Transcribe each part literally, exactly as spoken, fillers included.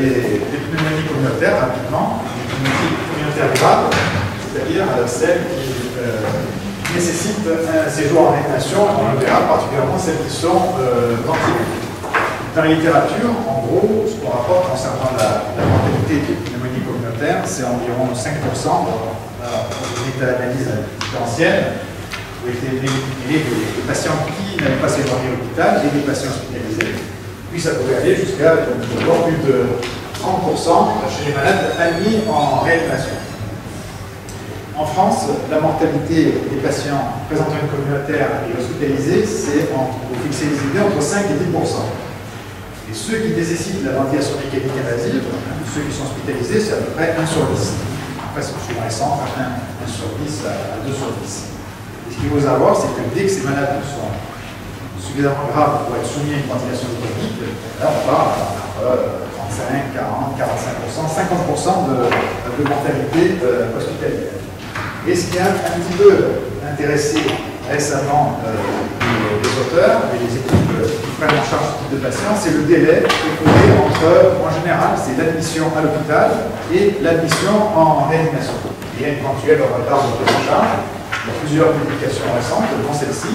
les, les pneumonies communautaires, rapidement, les pneumonies communautaires graves, c'est-à-dire celles qui euh, nécessitent un séjour en réanimation, on le verra, particulièrement celles qui sont euh, ventilées. Dans la littérature, en gros, ce qu'on rapporte concernant la, la mortalité des pneumonies communautaires, c'est environ cinq pour cent. Voilà, une méta-analyse ancienne où étaient éliminés des patients qui n'avaient pas séjourné à l'hôpital et des patients hospitalisés. Puis ça pouvait aller jusqu'à plus de trente pour cent chez les malades admis en réanimation. En France, la mortalité des patients présentant une communautaire et hospitalisés, c'est, pour fixer les idées, entre cinq et dix pour cent. Et ceux qui nécessitent la ventilation mécanique invasive, hein, ceux qui sont hospitalisés, c'est à peu près un sur dix. Après, c'est souvent récent, un sur dix à deux sur dix. Et ce qu'il faut savoir, c'est que dès que ces malades sont suffisamment graves pour être soumis à une ventilation mécanique, là on parle entre trente-cinq, quarante, quarante-cinq pour cent, cinquante pour cent de, de mortalité euh, hospitalière. Et ce qui a un petit peu intéressé récemment euh, les, les auteurs et les équipes qui prennent en charge ce type de patients, c'est le délai écoulé entre, en général, c'est l'admission à l'hôpital et l'admission en réanimation. Il y a un éventuel retard de prise en charge. Il y a plusieurs publications récentes, dont celle-ci,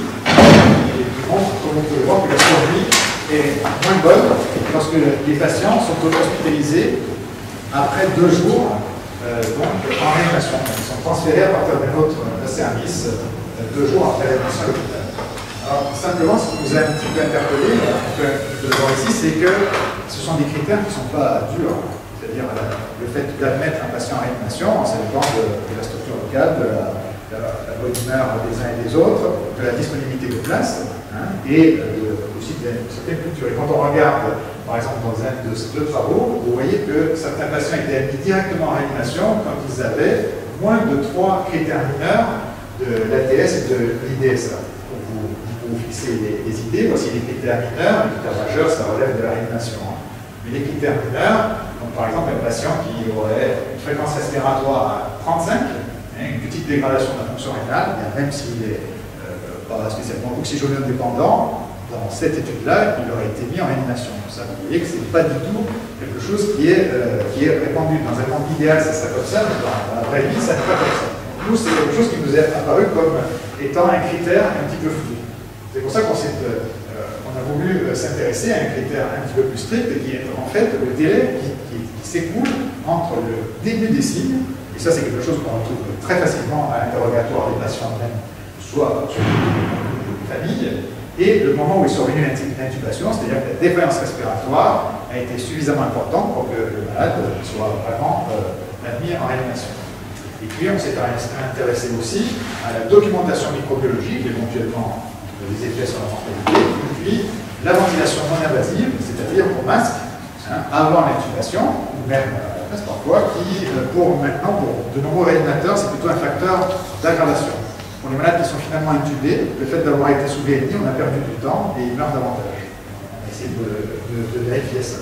qui montrent, comme vous pouvez voir, que la survie est moins bonne lorsque les patients sont hospitalisés après deux jours euh, donc, en réanimation. Ils sont transférés à partir d'un autre service euh, deux jours après l'admission à l'hôpital. Alors, simplement, ce qui nous a un petit peu interpellé, de le voir ici, c'est que ce sont des critères qui ne sont pas durs. C'est-à-dire le fait d'admettre un patient en réanimation, ça dépend de, de la structure locale, de la, de la, la bonne humeur des uns et des autres, de la disponibilité de place, hein, et euh, aussi de certaines cultures. Et quand on regarde, par exemple, dans un de ces deux travaux, vous voyez que certains patients étaient admis directement en réanimation quand ils avaient moins de trois critères mineurs de l'A T S et de l'I D S A. Donc vous, vous fixez les, les idées, voici les critères mineurs, les critères majeurs, ça relève de la réanimation. Hein. Mais les critères mineurs, donc par exemple un patient qui aurait une fréquence respiratoire à trente-cinq, hein, une petite dégradation de la fonction rénale, même s'il est euh, pas spécialement oxygénodépendant, dans cette étude-là, il aurait été mis en réanimation. Ça, vous voyez que ce n'est pas du tout quelque chose qui est, euh, qui est répandu. Dans un monde idéal, ça serait comme ça, mais dans la vraie vie, ça n'est pas comme ça. Nous, c'est quelque chose qui nous est apparu comme étant un critère un petit peu flou. C'est pour ça qu'on euh, a voulu euh, s'intéresser à un critère un petit peu plus strict, qui est en fait le délai qui, qui, qui s'écoule entre le début des signes, et ça c'est quelque chose qu'on retrouve très facilement à l'interrogatoire des patients même, soit sur les familles, et le moment où est survenue l'intubation, c'est-à-dire que la défaillance respiratoire a été suffisamment importante pour que le malade soit vraiment euh, admis en réanimation. Et puis on s'est intéressé aussi à la documentation microbiologique, éventuellement les effets sur la mortalité, et puis la ventilation non invasive, c'est-à-dire au masque, hein, avant l'intubation, ou même euh, parfois, qui pour maintenant, pour de nombreux réanimateurs, c'est plutôt un facteur d'aggravation. Pour les malades qui sont finalement intubés, le fait d'avoir été sous V N I, on a perdu du temps et ils meurent davantage. On a essayé de, de, de vérifier ça.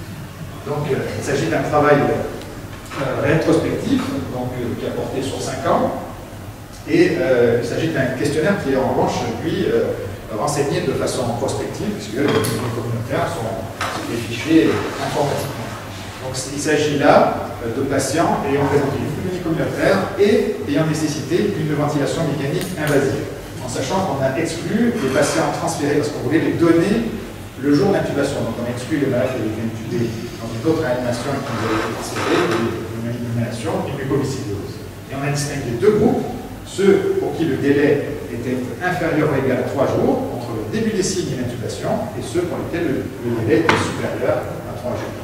Donc euh, il s'agit d'un travail euh, rétrospectif, donc, euh, qui a porté sur cinq ans, et euh, il s'agit d'un questionnaire qui est en revanche, lui, euh, renseigné de façon prospective, puisque les données communautaires sont des fichiers informatiquement. Donc il s'agit là euh, de patients ayant présenté une pneumonie communautaire et ayant nécessité une ventilation mécanique invasive, en sachant qu'on a exclu les patients transférés parce qu'on voulait les donner le jour d'intubation. Donc on a exclu les malades qui avaient été intubés dans une autre réanimation et qui nous avaient été transférés, une inhumation et une mucoviscidose. Et on a distingué deux groupes, ceux pour qui le délai était inférieur ou égal à trois jours, entre le début des signes et l'intubation, et ceux pour lesquels le, le délai était supérieur à trois jours.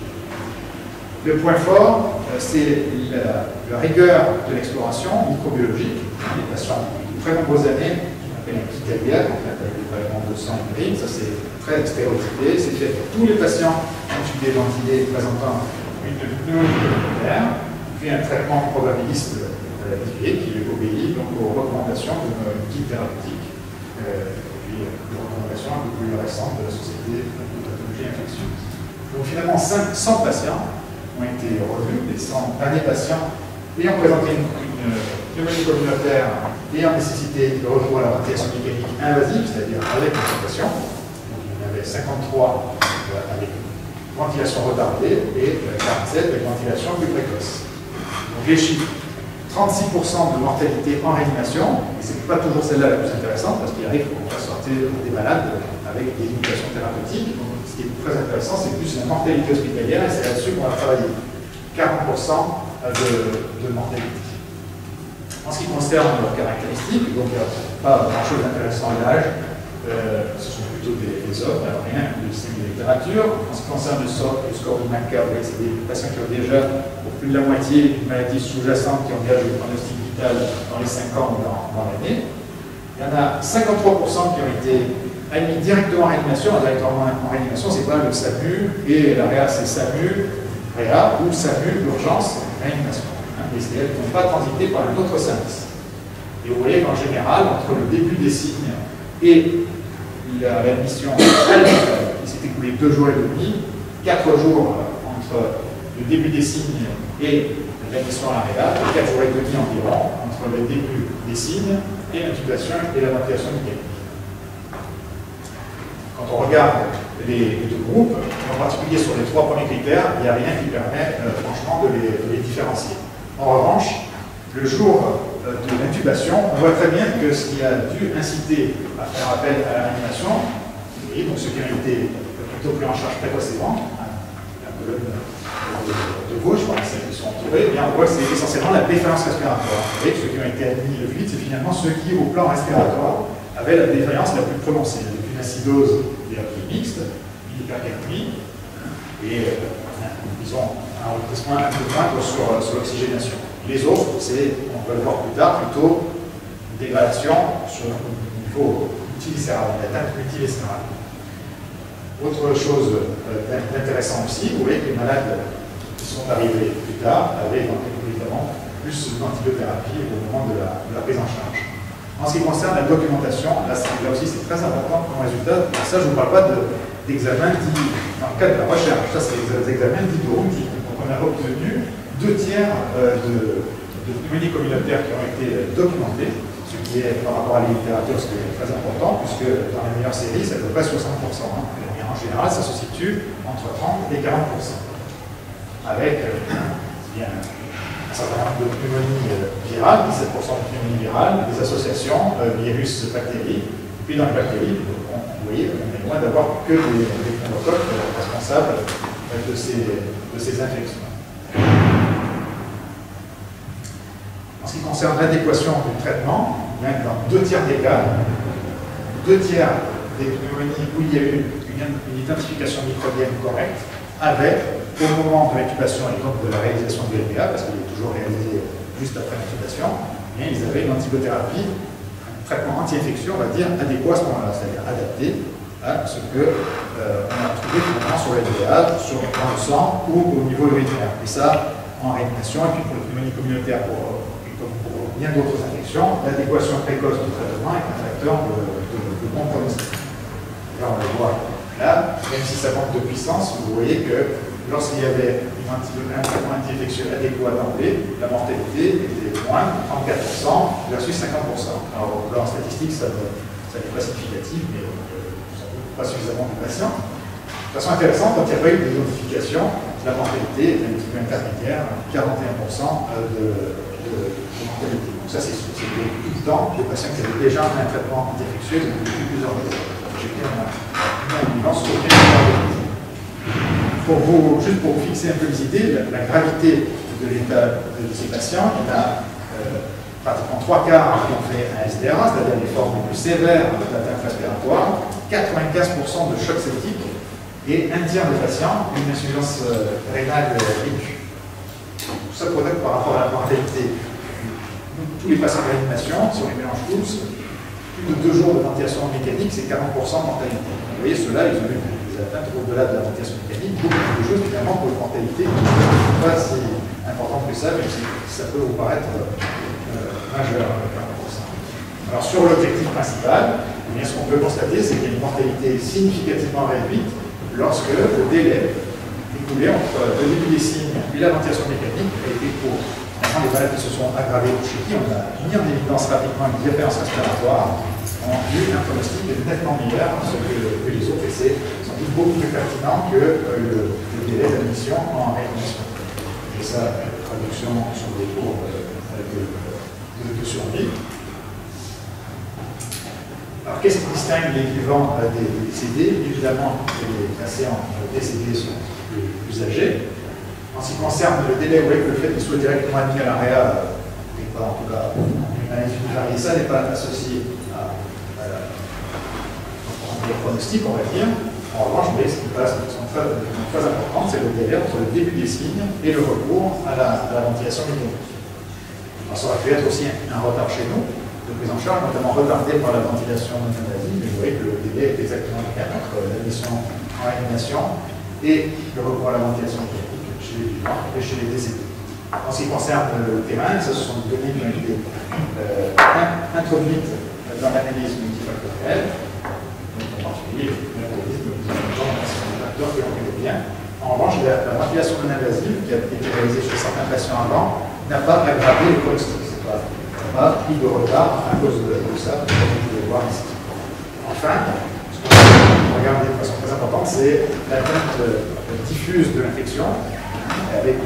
Le point fort, c'est la, la rigueur de l'exploration microbiologique. Les patients depuis de très nombreuses années, qu'on appelle un kit cardiaque, en fait, avec des prélèvements de sang et d'urine, ça c'est très stéréotypé, c'est fait pour tous les patients intubés, ventilés, présentant une pneumonie communautaire, puis un traitement probabiliste indiqué qui obéit donc aux recommandations de notre kit thérapeutique, euh, et puis des recommandations un peu plus récentes de la Société de pathologie infectieuse. Donc finalement, cent patients ont été revus, les cent derniers patients ayant présenté une, une pneumonie communautaire ayant nécessité le recours à la ventilation mécanique invasive, c'est-à-dire avec une ventilation. Donc il y en avait cinquante-trois avec ventilation retardée, et quarante-sept avec ventilation plus précoce. Donc les chiffres, trente-six pour cent de mortalité en réanimation, et ce n'est pas toujours celle-là la plus intéressante, parce qu'il arrive qu'on fasse sortir des malades avec des limitations thérapeutiques. Donc, ce qui est très intéressant, c'est plus la mortalité hospitalière, et c'est là-dessus qu'on va travailler. quarante pour cent de, de mortalité. En ce qui concerne leurs caractéristiques, donc il n'y a pas grand-chose d'intéressant à l'âge, euh, ce sont plutôt des, des hommes, alors rien de signe de littérature. En ce qui concerne le, score, le score de Maca, c'est des patients qui ont déjà pour plus de la moitié une maladie sous-jacente qui engage le pronostic vital dans les cinq ans ou dans, dans l'année. Il y en a cinquante-trois pour cent qui ont été admis directement en réanimation. Directement en réanimation, c'est pas le SAMU, et la réa, c'est SAMU, réa, ou SAMU, urgence, réanimation. Les S D F n'ont pas transité par un autre service. Et vous voyez qu'en général, entre le début des signes et la réadmission à l'hôpital, il s'est écoulé deux jours et demi, quatre jours entre le début des signes et l'admission à la réa, et quatre jours et demi environ entre le début des signes et l'intubation et la ventilation mécanique. Quand on regarde les, les deux groupes, en particulier sur les trois premiers critères, il n'y a rien qui permet euh, franchement de les, de les différencier. En revanche, le jour de l'intubation, on voit très bien que ce qui a dû inciter à faire appel à la réanimation, et donc ceux qui ont été plutôt pris en charge précocement, la colonne de, de gauche, par celles qui sont entourées, eh bien on voit que c'est essentiellement la défaillance respiratoire. Vous voyez que ceux qui ont été admis le plus vite, c'est finalement ceux qui, au plan respiratoire, avaient la défaillance la plus prononcée, avec une acidose des apnées mixtes, une hypercapnie, et euh, ils ont un retentissement un peu moindre sur, sur l'oxygénation. Les autres, c'est, on va le voir plus tard, plutôt une dégradation sur le niveau multiviscéral, l'atteinte multiviscérale. Autre chose euh, d'intéressant aussi, vous voyez que les malades qui sont arrivés plus tard avaient évidemment plus d'antibiothérapie au moment de la, de la prise en charge. En ce qui concerne la documentation, là, là aussi c'est très important comme résultat. Ça, je ne vous parle pas d'examen de, dit, dans le cadre de la recherche, ça c'est des examens dits de routine. Donc on a obtenu deux tiers euh, de, de pneumonies communautaires qui ont été documentés, ce qui est par rapport à la littérature, ce qui est très important, puisque dans les meilleures séries, c'est à peu près soixante pour cent. Hein. Mais en général, ça se situe entre trente et quarante pour cent. Avec euh, bien, un certain nombre de pneumonies euh, virales, dix-sept pour cent de pneumonies virales, des associations euh, virus-bactéries. Puis dans les bactéries, on, vous voyez, on est loin d'avoir que des, des pneumocoques responsables euh, de, ces, de ces infections. En ce qui concerne l'adéquation du traitement, même dans deux tiers des cas, deux tiers des pneumonies où il y a eu une, une identification microbienne correcte, avec, au moment de l'intubation et donc de la réalisation du L P A, parce qu'il est toujours réalisé juste après l'intubation, ils avaient une antibiothérapie, un traitement anti-infection, on va dire, adéquat à ce moment-là, c'est-à-dire adapté à ce qu'on euh, a trouvé finalement sur le L P A, sur le plan de sang ou au niveau urinaire. Et ça, en réanimation, et puis pour les pneumonies communautaires, pour pour bien d'autres infections, l'adéquation précoce du traitement est un facteur de, de, de bon pronostic. Là, on le voit là, même si ça manque de puissance, vous voyez que lorsqu'il y avait une anti, un traitement anti-infectieux adéquat d'emblée, la mortalité était moins de trente-quatre pour cent versus cinquante pour cent. Alors là, en statistique, ça, ça n'est pas significatif, mais euh, sans doute pas suffisamment de patients. De façon intéressante, quand il n'y a pas eu de notification, la mortalité est un petit peu intermédiaire, quarante et un pour cent de De, de mortalité. Donc ça, c'est tout le temps des patients qui avaient déjà un traitement anti-infectieux depuis plusieurs jours. J'ai bien une ambulance sur le pour vous, juste pour vous fixer un peu les idées, la, la gravité de l'état de ces patients, il y en a euh, pratiquement trois quarts qui ont fait un S D R A, c'est-à-dire les formes les plus sévères d'atteinte respiratoire, quatre-vingt-quinze pour cent de choc septique et un tiers des patients une insuffisance euh, rénale aiguë. Tout ça produit par rapport à la mortalité. Tous les patients de réanimation, si on les mélange tous, plus de deux jours de ventilation mécanique, c'est quarante pour cent de mortalité. Vous voyez, ceux-là, ils ont eu des atteintes au-delà de la ventilation mécanique, beaucoup de choses finalement pour une mortalité pas si importante que ça, même si ça peut vous paraître euh, majeur, quarante pour cent. Alors sur l'objectif principal, eh bien, ce qu'on peut constater, c'est qu'il y a une mortalité significativement réduite lorsque le délai écoulé entre le début des signes et la ventilation mécanique a été court. Maintenant, les malades qui se sont aggravés chez qui on a mis en évidence rapidement une défaillance respiratoire ont eu un pronostic nettement meilleur que, que les autres essais sans doute beaucoup plus pertinent que euh, le, le délai d'admission en réanimation. Et ça, traduction sur des cours euh, de, de, de survie. Alors, qu'est-ce qui distingue les vivants euh, des décédés? Évidemment, les patients décédés sont plus, plus âgés. En ce qui concerne le délai, vous voyez que le fait qu'ils soient directement admis à l'A R E A n'est pas, en tout cas, une maladie variée, ça n'est pas associé à, à la pronostic, on va dire. En revanche, vous voyez, ce qui passe de façon très, très importante, c'est le délai entre le début des signes et le recours à la, à la ventilation mécanique. Alors, ça aurait pu être aussi un, un retard chez nous, de prise en charge, notamment retardé par la ventilation non invasive, mais vous voyez que le délai est exactement le même entre l'admission en réanimation et le recours à la ventilation mécanique chez les vivants et chez les décédés. En ce qui concerne le terrain, ce sont des données qui ont été euh, introduites dans l'analyse multifactorielle, donc en particulier l'analyse des facteurs qui ont été bien. En revanche, la, la ventilation non invasive qui a été réalisée chez certains patients avant n'a pas aggravé les pronostics. C'est pas pas pris de retard à cause de, de ça, comme vous pouvez voir ici. Enfin, ce qu'on regarde de façon très importante, c'est l'atteinte euh, diffuse de l'infection avec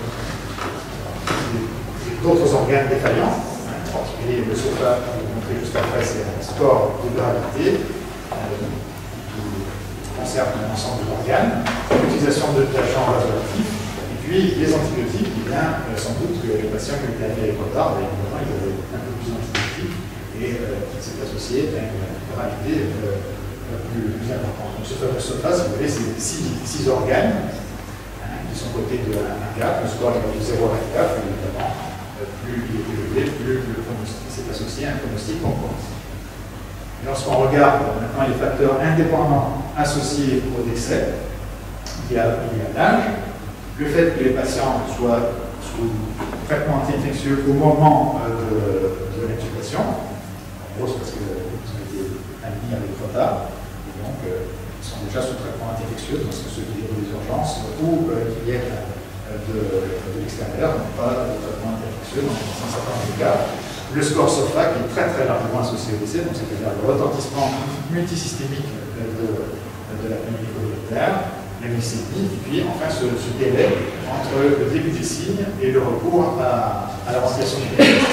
d'autres organes défaillants, hein, en particulier le sofa que je vous montrais juste après, c'est un score de gravité euh, qui concerne l'ensemble de l'organe, l'utilisation de l'agent radioactif. Puis les antibiotiques, eh bien, euh, sans doute que les patients qui ont été admis avec retard, évidemment, ils avaient un peu plus d'antibiotiques et euh, c'est associé à une gravité euh, plus, plus importante. Donc ce fameux SOFA, si vous voulez, c'est six, six organes hein, qui sont cotés de un cap, le score est de zéro à un cap, évidemment, euh, plus il est élevé, plus le pronostic c'est associé à un pronostic concours. Lorsqu'on regarde maintenant les facteurs indépendants associés au décès, il y a l'âge. Le fait que les patients soient sous traitement anti-infectieux au moment euh, de, de l'intubation, en gros, c'est parce qu'ils ont été admis avec retard, et donc euh, ils sont déjà sous traitement anti-infectieux, parce que ceux qui viennent des urgences ou euh, qui viennent euh, de, de l'extérieur n'ont pas de traitement anti-infectieux dans un certain nombre de cas. Le score SOFA qui est très très largement associé au décès, donc c'est-à-dire le retentissement multisystémique de, de, de la pneumonie communautaire, la glycémie, et puis enfin ce, ce délai entre le début des signes et le recours à, à la ventilation mécanique.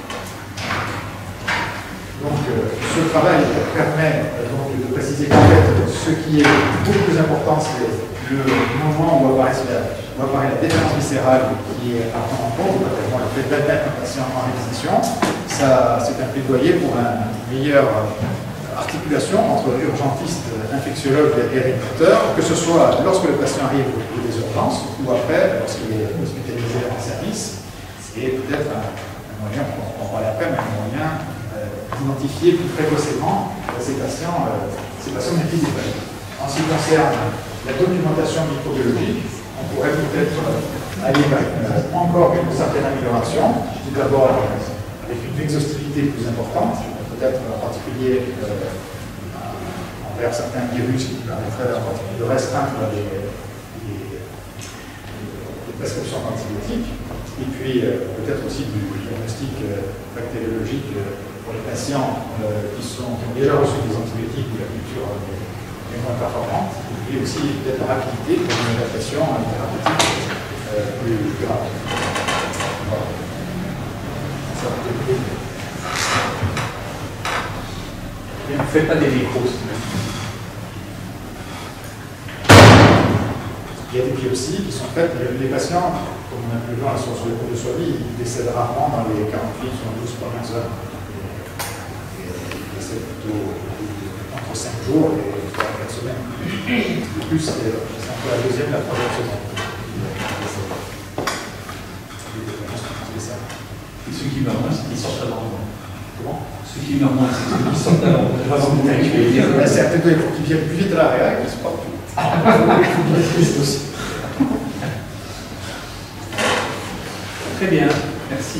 Donc euh, ce travail permet euh, donc, de préciser qu'en fait ce qui est beaucoup plus important, c'est le moment où apparaît la, où apparaît la déférence viscérale qui est à prendre en compte, notamment le fait d'admettre un patient en réquisition. Ça, c'est un plaidoyer pour une meilleure articulation entre urgentiste, infectiologue et réanimateur, que ce soit lorsque le patient arrive des urgences ou après, lorsqu'il est hospitalisé en service, et peut-être un, un moyen, on en parler après, mais un moyen euh, d'identifier plus précocement ces patients, euh, ces patients multidéfaillants. En ce qui concerne la documentation microbiologique, on pourrait peut-être euh, aller vers euh, encore une certaine amélioration, tout d'abord euh, avec une exhaustivité plus importante, peut-être en particulier euh, envers certains virus qui permettraient en particulier de restreindre les, les, les prescriptions d'antibiotiques, et puis euh, peut-être aussi du diagnostic euh, bactériologique euh, pour les patients euh, qui, sont, qui ont déjà reçu des antibiotiques où la culture est moins performante, et puis aussi peut-être la rapidité pour une adaptation à une thérapeutique euh, plus, plus rapide. Voilà. Ça va être ne faites pas des micros. Il y a des biopsies qui sont faites, les patients, comme on a pu le voir sur, sur les cours de survie, ils décèdent rarement dans les quarante-huit ou douze premières heures. Ils décèdent plutôt entre cinq jours et quatre semaines. Le plus, c'est entre la deuxième et la troisième semaine. Et ceux qui meurent moins, c'est qu'ils sortent avant. Comment? Ceux qui meurent moins, c'est ceux qui sortent avant. C'est un peu pour qu'ils viennent plus vite à la réa et qu'ils se portent plus vite. Aussi. Très bien, merci.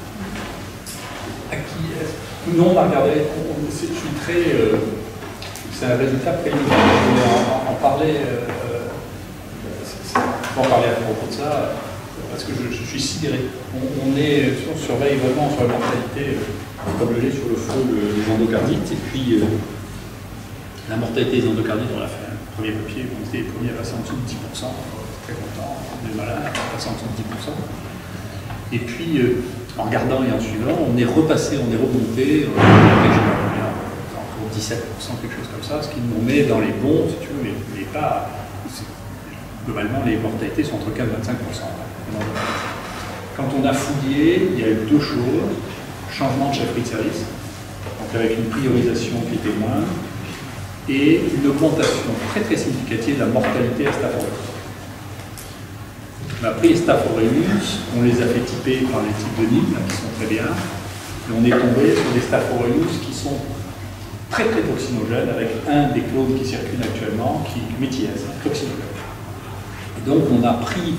À qui est-ce? Non, on va regarder. On, je suis très. Euh, c'est un résultat préliminaire. Je voulais en, en parler. Euh, je vais en parler à propos de ça. Parce que je, je suis sidéré. On, on, est, on surveille vraiment sur la mortalité, euh, comme le lait sur le feu, le, les endocardites. Et puis, euh, la mortalité des endocardites, on l'a fait un premier papier, on était les premiers à passer en dessous de dix pour cent, très content, on est malin, à passer en dessous de dix pour cent. Et puis, euh, en regardant et en suivant, on est repassé, on est remonté, on est encore dix-sept pour cent, quelque chose comme ça, ce qui nous met dans les bons, si tu veux, mais, mais pas. Globalement, les mortalités sont entre quinze et vingt-cinq pour cent. Quand on a fouillé, il y a eu deux choses. Changement de chefferie de service, donc avec une priorisation qui était moindre, et une augmentation très très significative de la mortalité à Staph aureus. On a pris les Staph aureus, on les a fait typer par les types de Nîmes, qui sont très bien, et on est tombé sur des Staph aureus qui sont très très toxinogènes, avec un des clones qui circule actuellement, qui est métièse, toxinogène. Et donc on a pris,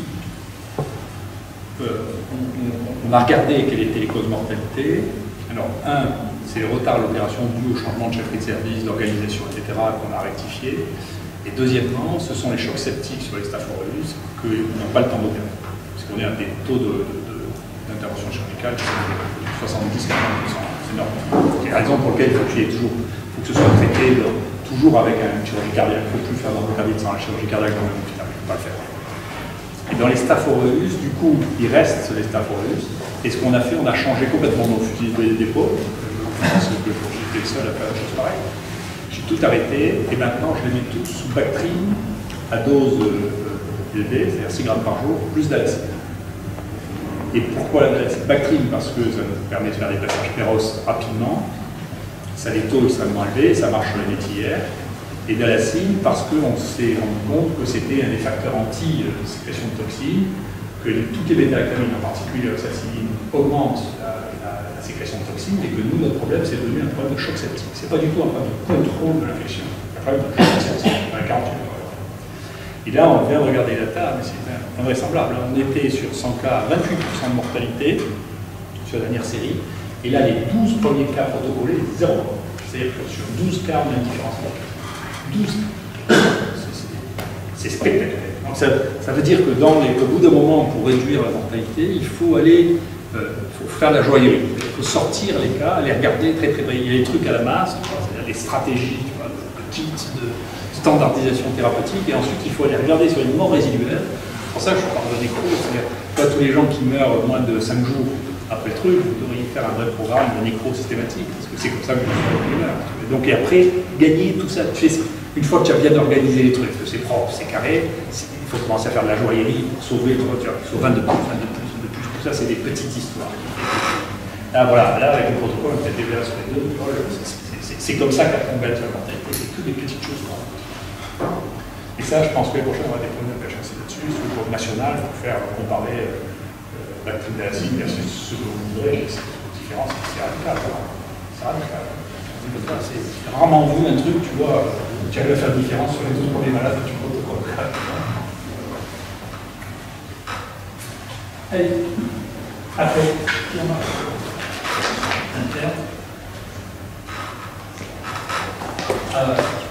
euh, on, on a regardé quelles étaient les causes de mortalité. Alors, un, c'est le retard de l'opération dû au changement de chefferie de service, d'organisation, et cetera, qu'on a rectifié. Et deuxièmement, ce sont les chocs septiques sur les Staph aureus qu'ils n'ont pas le temps d'opérer. Parce qu'on est à des taux d'intervention de, de, de, chirurgicale qui sont de soixante-dix à quatre-vingts pour cent. C'est énorme. C'est la raison pour laquelle il faut qu'il y ait toujours, faut que ce soit traité de, toujours avec une chirurgie cardiaque. Il ne faut plus faire d'endocardite sans la chirurgie cardiaque dans le même hôpital. Il ne faut pas le faire. Et dans les Staph aureus, du coup, il reste les Staph aureus. Et ce qu'on a fait, on a changé complètement nos fusils de dépôt. Je pense que j'étais le seul à faire la chose pareille. J'ai tout arrêté et maintenant je les mets tous sous Bactrim à dose euh, élevée, c'est-à-dire six grammes par jour, plus d'alacine. Et pourquoi la d'alacine? Bactrim, parce que ça nous permet de faire des passages péros rapidement, ça a des taux extrêmement élevés, ça marche sur les métillères. Et d'alacine, parce qu'on s'est rendu compte que c'était un des facteurs anti-sécrétion de toxines, que toutes les bêta-lactamines, en particulier l'oxacilline, augmentent la, la, la sécrétion de toxines, et que nous, notre problème, c'est devenu un problème de choc septique. Ce n'est pas du tout un problème de contrôle de l'infection, c'est un problème de choc septique, à quarante-huit heures. Et là, on vient de regarder la table, mais c'est invraisemblable. On était sur cent cas, vingt-huit pour cent de mortalité sur la dernière série, et là, les douze premiers cas protocolés, zéro. C'est-à-dire que sur douze cas, on a une différence mortelle. douze. C'est spectaculaire. Donc ça, ça veut dire que dans les, au bout d'un moment, pour réduire la mortalité, il faut aller, euh, faut faire la joaillerie. Il faut sortir les cas, les regarder très très près. Il y a des trucs à la masse, c'est-à-dire des stratégies tu vois, de kits, de standardisation thérapeutique, et ensuite il faut aller regarder sur les morts résiduelles. C'est pour ça que je parle de nécro, c'est-à-dire pas tous les gens qui meurent moins de cinq jours après le truc, vous devriez faire un vrai programme de nécro systématique, parce que c'est comme ça que vous meurez. Donc et après, gagner tout ça, tu fais, une fois que tu as bien organisé les trucs, que c'est propre, c'est carré, il faut commencer à faire de la joaillerie pour sauver, tu vois, tu sauves vingt de plus, vingt de plus, de plus, tout ça, c'est des petites histoires. Là, voilà, là, avec le protocole, on peut être déjà sur les deux, c'est comme ça qu'on gagne sur la mortalité, c'est toutes des petites choses. Et ça, je pense que les prochains, on va déployer un P H R C là-dessus, sur le groupe national, pour faire comparer euh, l'active d'acide versus ce que vous voudrez, c'est différent, c'est radical. C'est radical. C'est rarement vu un truc, tu vois, tu arrives à faire la différence sur les autres premiers malades que tu protocoles. Allez, après, qui en a interne. Ah, ouais.